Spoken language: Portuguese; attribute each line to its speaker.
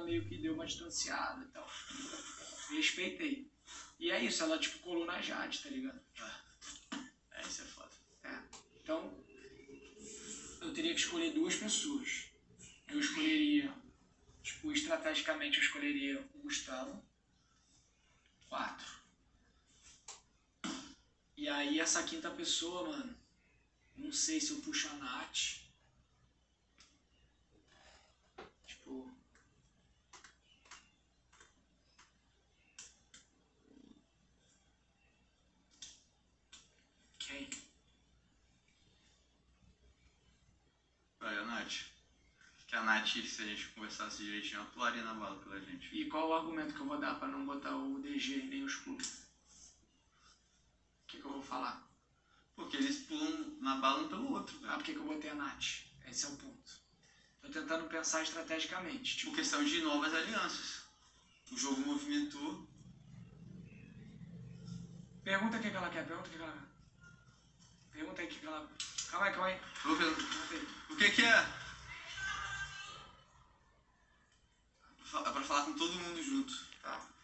Speaker 1: meio que deu uma distanciada e tal. Respeitei. E é isso, ela tipo colou na Jade, tá ligado?
Speaker 2: Isso é foda.
Speaker 1: Então, eu teria que escolher 2 pessoas. Eu escolheria, tipo, estrategicamente eu escolheria o Gustavo. 4. E aí essa quinta pessoa, mano, não sei se eu puxo a Nath. Tipo... Quem?
Speaker 2: Olha, a Nath. Que a Nath, se a gente conversasse direitinho, ela pularia na bala pela gente.
Speaker 1: E qual o argumento que eu vou dar pra não botar o DG nem o escudo? O que eu vou falar?
Speaker 2: Porque eles pulam na bala um pelo outro, velho.
Speaker 1: Por que eu botei a Nath? Esse é o ponto. Tô tentando pensar estrategicamente.
Speaker 2: Tipo, questão de novas alianças. O jogo movimentou.
Speaker 1: Pergunta o que ela quer, pergunta o que ela quer. Pergunta aí o que ela... Calma aí.
Speaker 2: O que é? É pra falar com todo mundo junto.
Speaker 1: Tá.